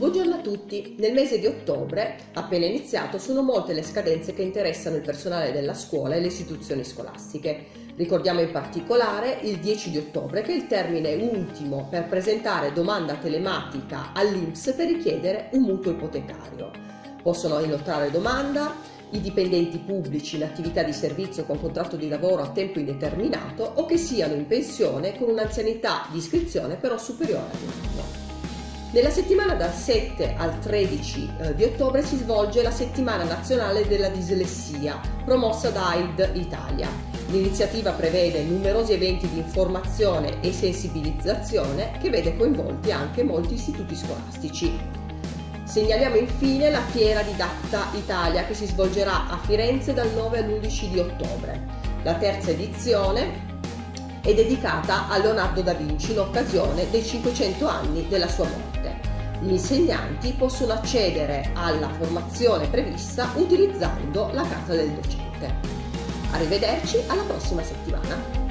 Buongiorno a tutti! Nel mese di ottobre, appena iniziato, sono molte le scadenze che interessano il personale della scuola e le istituzioni scolastiche. Ricordiamo in particolare il 10 di ottobre, che è il termine ultimo per presentare domanda telematica all'INPS per richiedere un mutuo ipotecario. Possono inoltrare domanda i dipendenti pubblici in attività di servizio con contratto di lavoro a tempo indeterminato o che siano in pensione con un'anzianità di iscrizione però superiore ad un anno. Nella settimana dal 7 al 13 di ottobre si svolge la Settimana Nazionale della Dislessia, promossa da AID Italia. L'iniziativa prevede numerosi eventi di informazione e sensibilizzazione che vede coinvolti anche molti istituti scolastici. Segnaliamo infine la Fiera Didatta Italia che si svolgerà a Firenze dal 9 all'11 di ottobre. La terza edizione è dedicata a Leonardo da Vinci in occasione dei 500 anni della sua morte. Gli insegnanti possono accedere alla formazione prevista utilizzando la carta del docente. Arrivederci alla prossima settimana.